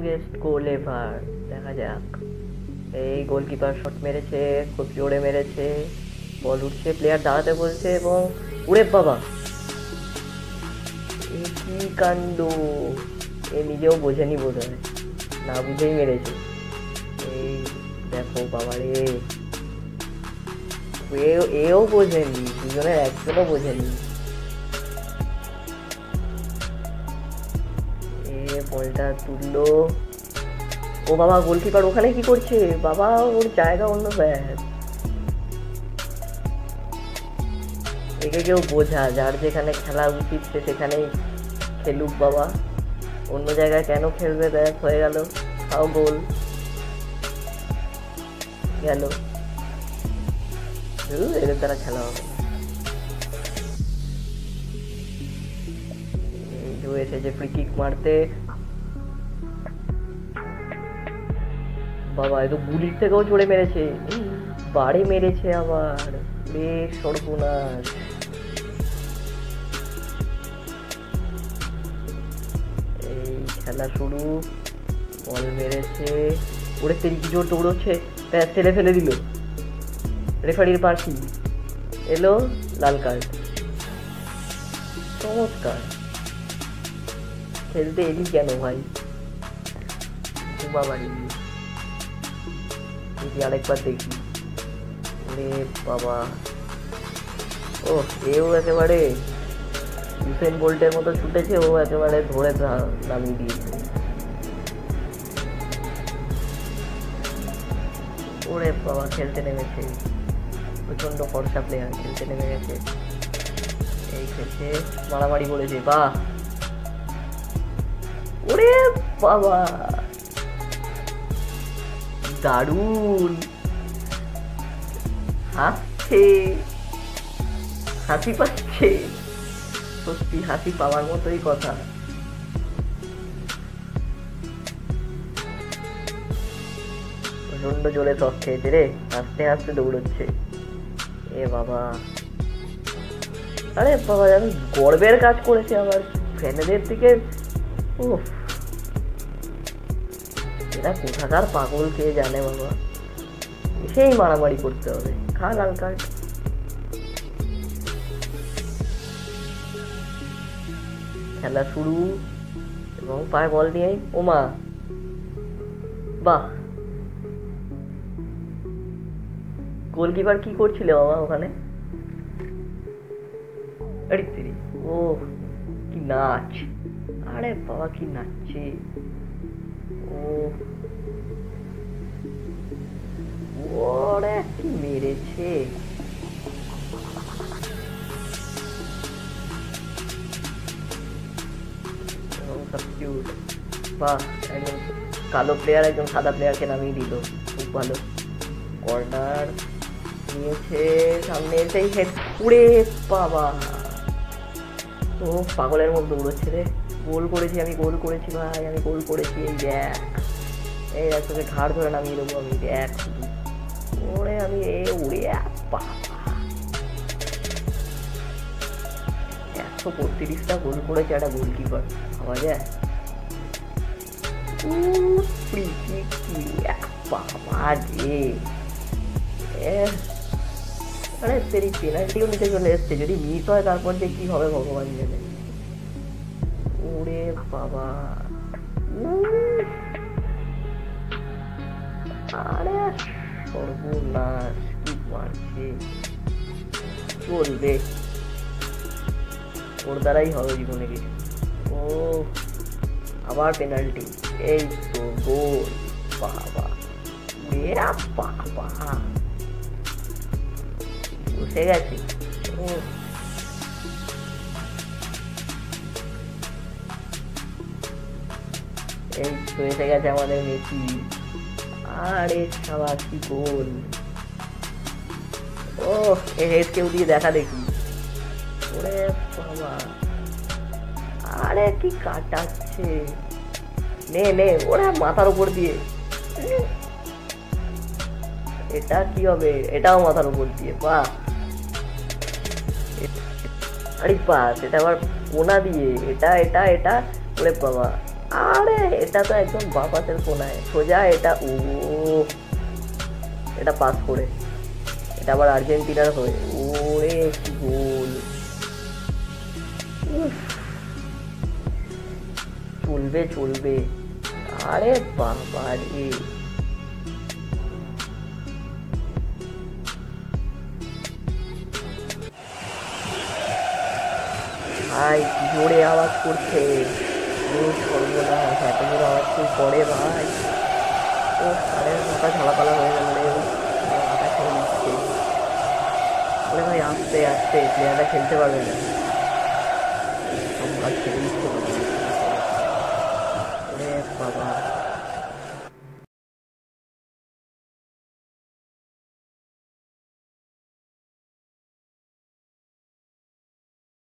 Longest গোল ever. দেখা যাক। এই গোলকিপার শট মেরেছে, খুব জোরে মেরেছে, বল উঠছে, প্লেয়ার দাঁড়াতে বলছে এবং উড়ে বাবা, এ কি কাণ্ড! এ নিজেও বোঝেনি বোধ হয়, না বুঝেই মেরেছে। এই দেখো বাবা রে, এও বোঝেনি, দুজনের একজনও বোঝেনি। এ বলটা তুললো, ও বাবা, গোলকিপার ওখানে কি করছে বাবা, ওর জায়গা অন্য ব্যাট। একে কেউ বোঝা, যার যেখানে খেলা উচিত সে সেখানেই খেলুক বাবা, অন্য জায়গায় কেন খেলবে? ব্যাস হয়ে গেল, খাও গোল গেল। এদের দ্বারা খেলা হবে না। এসেছে ফ্রি কিক মারতে, বাবা এ তো গুলির থেকেও জোরে মেরেছে, বাড়ি মেরেছে আবার, বেশ সর্বনাশ। এই খেলা শুরু, বল মেরেছে, ওরে তেরি কি জোর দৌড়চ্ছে, ব্যাস ঠেলে ফেলে দিল। রেফারির পার্টি এলো, লাল কার্ড। চমৎকার, খেলতে এলি কেন ভাই? বাবারি, দেখি আরেকবার দেখি। ওরে বাবা, ও এও একেবারে ইউসেন বোল্টের মতো ছুটেছে, ও একেবারে ধরে নামিয়ে দিয়েছে। ওরে বাবা, খেলতে নেমেছে, প্রচন্ড ফর্সা প্লেয়ার, খেলতে নেমে গেছে। এই খেলছে, মারামারি করেছে, বাহ! ওরে বাবা, দারুণ! হাসছে, হাসি পাচ্ছে, সত্যি হাসি পাওয়ার মতোই কথা। প্রচন্ড জোরে শখ খেয়েছে রে, হাসতে হাসতে দৌড়চ্ছে। এ বাবা, আরে বাবা, আমি গর্বের কাজ করেছে আবার ফ্যানেদের দিকে। উফ, এরা কোথাকার পাগল কে জানে বাবা, এসেই মারামারি করতে হবে। খা লাল কার্ড। খেলা শুরু এবং পায়ে বল নিয়ে ওমা, বাহ! গোলকিপার কি করছিলে বাবা ওখানে? আরে ও কি নাচ! আরে বাবা কি নাচছে! ও ওরে কি মেরেছে! বাহ, একদম কালো প্লেয়ার একদম সাদা প্লেয়ারকে নামিয়ে দিল, খুব ভালো। কর্নার নিয়েছে, সামনে এসেই হেড, উড়ে বাবা! ও পাগলের মধ্যে উড়োচ্ছে রে। গোল করেছি আমি, গোল করেছি ভাই, আমি গোল করেছি। এই দেখ, এই তোকে ঘাড় ধরে নামিয়ে দেবো আমি, দেখ শুধু। ওরে আমি এ উড়ে বাবা, 135টা গোল করেছে একটা গোলকিপার, ভাবা যায়? বাবা রে, আরে তেরি পেনাল্টিও নিতে চলে এসছে, যদি মিস হয় তারপর যে কি হবে ভগবান জানে। ওরে বাবা, আরে সর্বনাশ, কি মারছে! চলবে, ওর দ্বারাই হবে জীবনে কিছু। ও আবার পেনাল্টি, এই তো গোল! বাবা বাবা, বসে গেছে। ও এই তো এসে গেছে আমাদের মেসি। আরে সবার কি গোল! ও হেড কেউ দিয়ে দেখা দেখি। ওরে বাবা, আরে কি কাটাচ্ছে! নে নে, ওরা মাথার উপর দিয়ে, এটা কি হবে? এটাও মাথার উপর দিয়ে, বাহ! আরে বাস, এটা আবার কোনা দিয়ে, এটা এটা এটা, ওরে বাবা, আরে এটা তো একদম বাপাতের কোনায় সোজা, এটা ও, এটা পাস করে, এটা আবার আর্জেন্টিনার হয়ে, ওরে কি গোল! উফ, চলবে চলবে। আরে বাবা রে, ভাই কি জোরে আওয়াজ করছে! ও সর্বনাশ, এত জোরে আওয়াজ কেউ করে ভাই! ও আরে মাথা ঝালাপালা হয়ে গেল রে, মাথা খেয়ে নিচ্ছে। আরে ভাই আস্তে আস্তে, প্লেয়ারটা খেলতে পারবে না, সব কাজ ছেড়ে দিচ্ছে। ওরে বাবা!